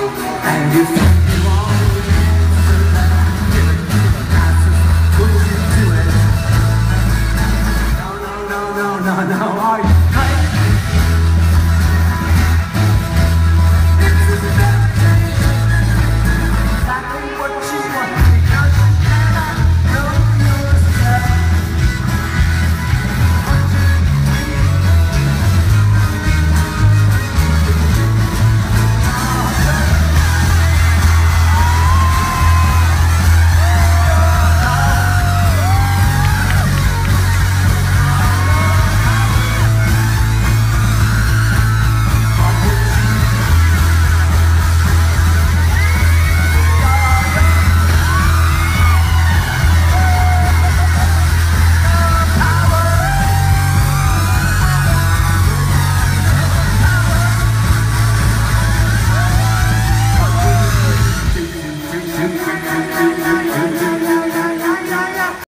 And you think you want to give it to the masses, would you do it? No, are you?